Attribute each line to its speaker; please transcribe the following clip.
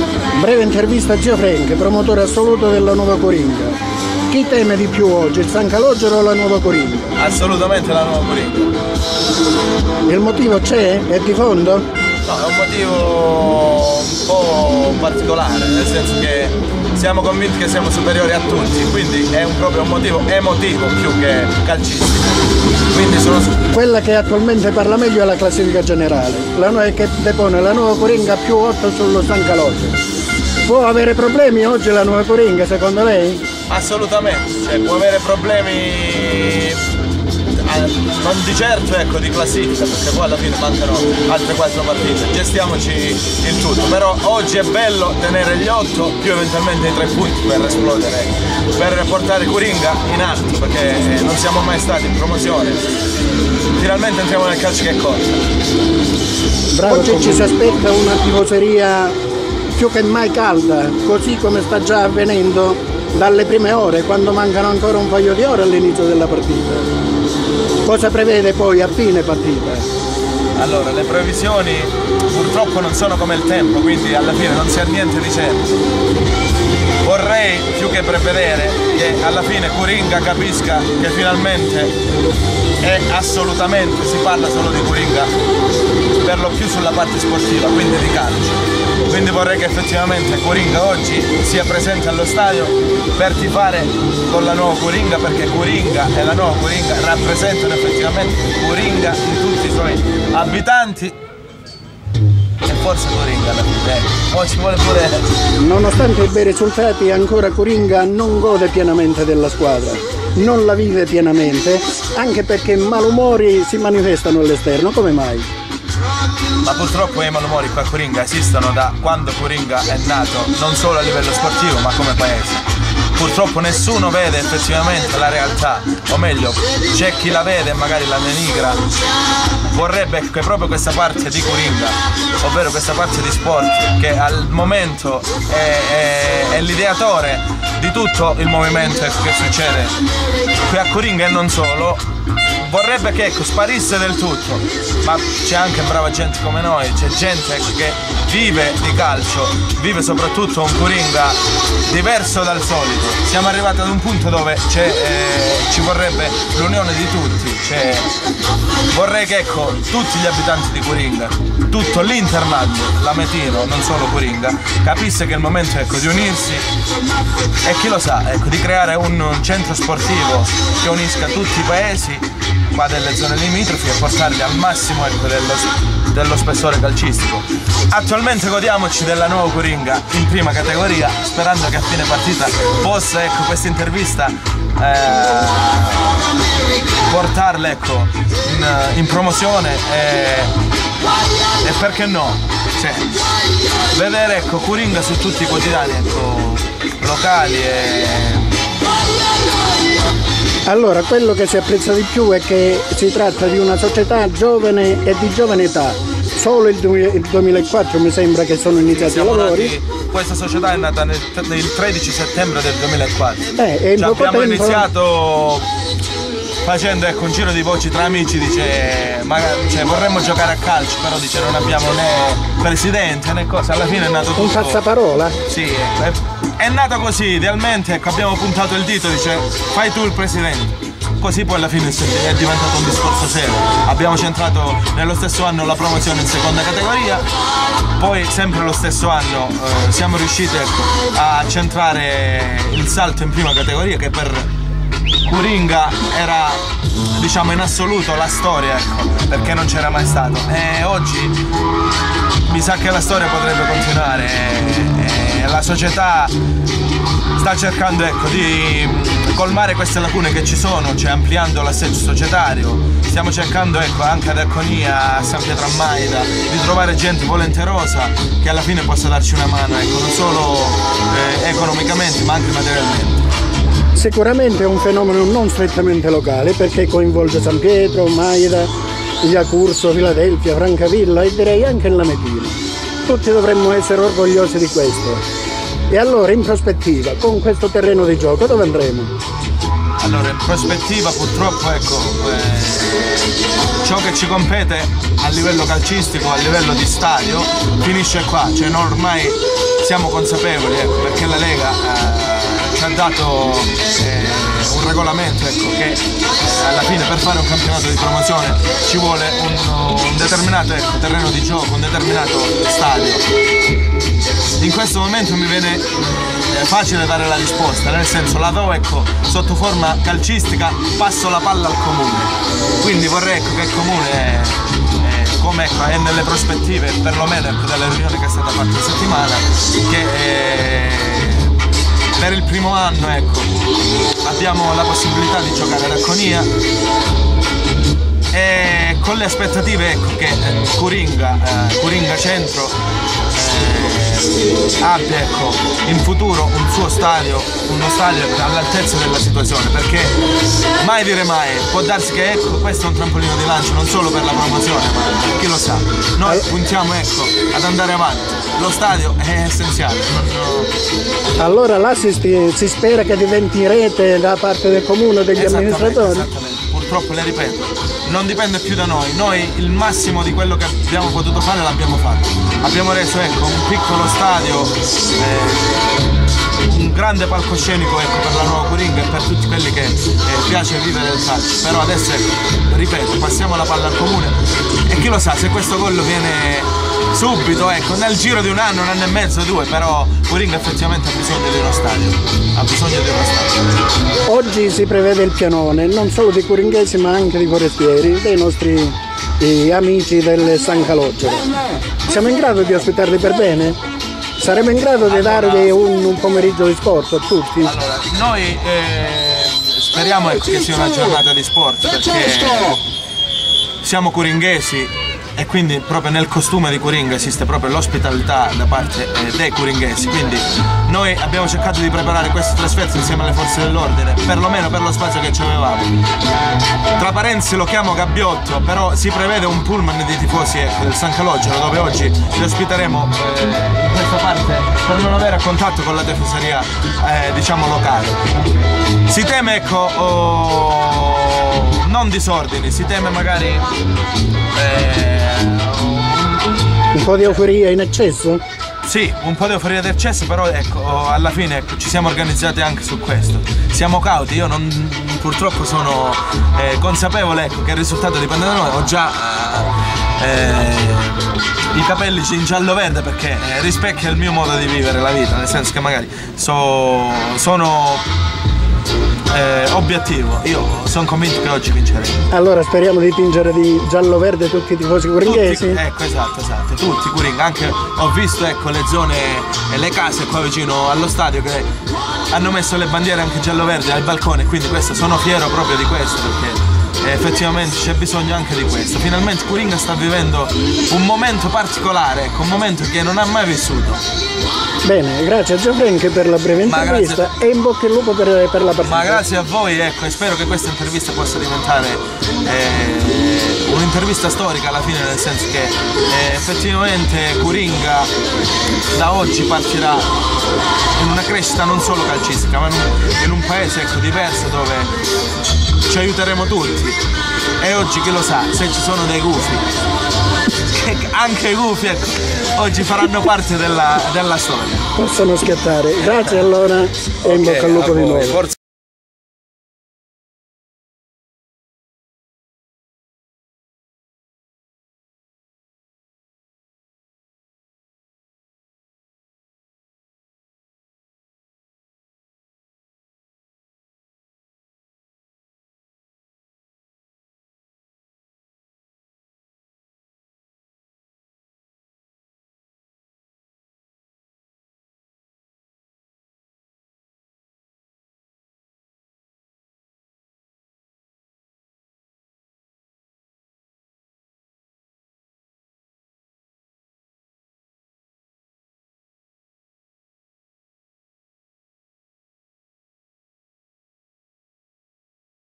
Speaker 1: Breve intervista a Gio Frank, promotore assoluto della Nuova Coringa. Chi teme di più oggi, il San Calogero o la Nuova Coringa?
Speaker 2: Assolutamente la Nuova Coringa.
Speaker 1: Il motivo c'è? È di fondo?
Speaker 2: No, è un motivo un po' particolare, nel senso che siamo convinti che siamo superiori a tutti, quindi è proprio un motivo emotivo più che calcistico. Quindi
Speaker 1: quella che attualmente parla meglio è la classifica generale, che depone la Nuova Coringa più 8 sullo San Calogero. Può avere problemi oggi la Nuova Coringa secondo lei?
Speaker 2: Assolutamente, cioè può avere problemi non di certo ecco, di classifica, perché poi alla fine mancano altre 4 partite, gestiamoci il tutto, però oggi è bello tenere gli 8 più eventualmente i 3 punti per esplodere, per portare Coringa in alto, perché non siamo mai stati in promozione, finalmente entriamo nel calcio che conta.
Speaker 1: Bravo, oggi ci si aspetta una tifoseria più che mai calda, così come sta già avvenendo dalle prime ore, quando mancano ancora un paio di ore all'inizio della partita. Cosa prevede poi a fine partita?
Speaker 2: Allora, le previsioni purtroppo non sono come il tempo, quindi alla fine non si ha niente di certo. Vorrei più che prevedere che alla fine Coringa capisca che finalmente è assolutamente, si parla solo di Coringa, per lo più sulla parte sportiva, quindi di calcio. Quindi vorrei che effettivamente Coringa oggi sia presente allo stadio per tifare con la Nuova Coringa, perché Coringa e la Nuova Coringa rappresentano effettivamente Coringa in tutti i suoi abitanti e forse Coringa alla fine. Poi ci vuole pure.
Speaker 1: Nonostante i bei risultati ancora Coringa non gode pienamente della squadra, non la vive pienamente, anche perché malumori si manifestano all'esterno. Come mai?
Speaker 2: Ma purtroppo i malumori qua a Coringa esistono da quando Coringa è nato, non solo a livello sportivo ma come paese. Purtroppo nessuno vede effettivamente la realtà, o meglio, c'è chi la vede e magari la denigra. Vorrebbe che proprio questa parte di Coringa, ovvero questa parte di sport, che al momento è l'ideatore di tutto il movimento che succede qui a Coringa e non solo, vorrebbe che ecco, sparisse del tutto, ma c'è anche brava gente come noi, c'è gente che vive di calcio, vive soprattutto un Coringa diverso dal solito. Siamo arrivati ad un punto dove ci vorrebbe l'unione di tutti, vorrei che ecco, tutti gli abitanti di Coringa, tutto l'interland lametino, non solo Coringa, capisse che è il momento ecco, di unirsi e chi lo sa, ecco, di creare un centro sportivo che unisca tutti i paesi qua delle zone limitrofi e portarli al massimo ecco, dello spessore calcistico. Attualmente godiamoci della Nuova Coringa in prima categoria, sperando che a fine partita possa ecco, questa intervista portarle ecco, in promozione e perché no, vedere ecco, Coringa su tutti i quotidiani ecco, locali
Speaker 1: Allora, quello che si apprezza di più è che si tratta di una società giovane e di giovane età. Solo il 2004 mi sembra che sono iniziati i lavori.
Speaker 2: Questa società è nata il 13 settembre del 2004.
Speaker 1: Abbiamo
Speaker 2: iniziato facendo ecco, un giro di voci tra amici, vorremmo giocare a calcio, però dice non abbiamo né presidente né cosa, alla fine è nato tutto.
Speaker 1: Un passaparola?
Speaker 2: Sì, è nato così, idealmente ecco, abbiamo puntato il dito, dice fai tu il presidente. Così poi alla fine è diventato un discorso serio. Abbiamo centrato nello stesso anno la promozione in seconda categoria, poi sempre lo stesso anno siamo riusciti ecco, a centrare il salto in prima categoria, che per Coringa era diciamo in assoluto la storia, ecco, perché non c'era mai stato, e oggi mi sa che la storia potrebbe continuare e la società sta cercando ecco, di colmare queste lacune che ci sono, ampliando l'assetto societario. Stiamo cercando ecco, anche ad Erconia, a San Pietro a Maida, di trovare gente volenterosa che alla fine possa darci una mano, ecco, non solo economicamente ma anche materialmente.
Speaker 1: Sicuramente è un fenomeno non strettamente locale, perché coinvolge San Pietro, Maida, Iacurso, Filadelfia, Francavilla e direi anche il Lametino. Tutti dovremmo essere orgogliosi di questo. E allora in prospettiva, con questo terreno di gioco, dove andremo?
Speaker 2: Allora in prospettiva purtroppo ecco, ciò che ci compete a livello calcistico, a livello di stadio, finisce qua, ormai siamo consapevoli, ecco, perché la Lega ci ha dato un regolamento, ecco, che alla fine per fare un campionato di promozione ci vuole un determinato, ecco, terreno di gioco, un determinato stadio. In questo momento mi viene facile dare la risposta, nel senso la do, ecco, sotto forma calcistica, passo la palla al comune, quindi vorrei, ecco, che il comune come, ecco, è nelle prospettive, perlomeno, ecco, della riunione che è stata fatta in settimana, che per il primo anno, ecco, abbiamo la possibilità di giocare a Racconia e con le aspettative, ecco, che Coringa Centro abbia, ecco, in futuro un suo stadio, uno stadio all'altezza della situazione, perché mai dire mai, può darsi che, ecco, questo è un trampolino di lancio non solo per la promozione, ma chi lo sa, noi puntiamo, ecco, ad andare avanti, lo stadio è essenziale.
Speaker 1: Allora là si spera che diventi rete da parte del comune, degli amministratori?
Speaker 2: Esattamente, purtroppo le ripeto, non dipende più da noi il massimo di quello che abbiamo potuto fare l'abbiamo fatto, abbiamo reso, ecco, un piccolo stadio, un grande palcoscenico, ecco, per la nuova Coringa e per tutti quelli che piace vivere il calcio, però adesso, ecco, ripeto, passiamo la palla al comune e chi lo sa, se questo gol viene subito, ecco, nel giro di un anno e mezzo, 2, però Coringa effettivamente ha bisogno di uno stadio,
Speaker 1: Oggi si prevede il pianone, non solo di coringhesi ma anche di forestieri, dei nostri amici del San Calogero. Siamo in grado di ospitarli per bene? Saremo in grado di dargli un pomeriggio di sport a tutti?
Speaker 2: Allora, noi speriamo, ecco, che sia una giornata di sport, perché siamo coringhesi e quindi proprio nel costume di Coringa esiste proprio l'ospitalità da parte dei coringhesi, quindi noi abbiamo cercato di preparare queste trasferte insieme alle forze dell'ordine, perlomeno per lo spazio che ci avevamo. Tra parentesi lo chiamo Gabbiotto, però si prevede un pullman di tifosi, ecco, del San Calogero, dove oggi li ospiteremo in questa parte per non avere contatto con la tifoseria, diciamo, locale. Si teme, ecco, non disordini, si teme magari
Speaker 1: un po' di euforia in eccesso?
Speaker 2: Sì, un po' di euforia d'eccesso, però, ecco, alla fine, ecco, ci siamo organizzati anche su questo. Siamo cauti, io purtroppo sono consapevole, ecco, che il risultato dipende da noi. Ho già i capelli in giallo-verde perché rispecchia il mio modo di vivere la vita, nel senso che magari sono obiettivo, io sono convinto che oggi vinceremo.
Speaker 1: Allora speriamo di tingere di giallo-verde tutti i tifosi coringhesi?
Speaker 2: Ecco, esatto, tutti Coringa, anche ho visto, ecco, le zone e le case qua vicino allo stadio che hanno messo le bandiere anche giallo-verde al balcone, quindi sono fiero proprio di questo, perché effettivamente c'è bisogno anche di questo. Finalmente Coringa sta vivendo un momento particolare, ecco, un momento che non ha mai vissuto.
Speaker 1: Bene, grazie a Gianfranco per la breve intervista e in bocca al lupo per la partita.
Speaker 2: Ma grazie a voi, ecco, e spero che questa intervista possa diventare un'intervista storica alla fine, nel senso che effettivamente Coringa da oggi partirà in una crescita non solo calcistica, ma in un paese, ecco, diverso, dove ci aiuteremo tutti. E oggi chi lo sa, se ci sono dei gufi, anche i gufi, ecco, oggi faranno parte della storia.
Speaker 1: Possono scattare. Grazie allora e in bocca al lupo di nuovo.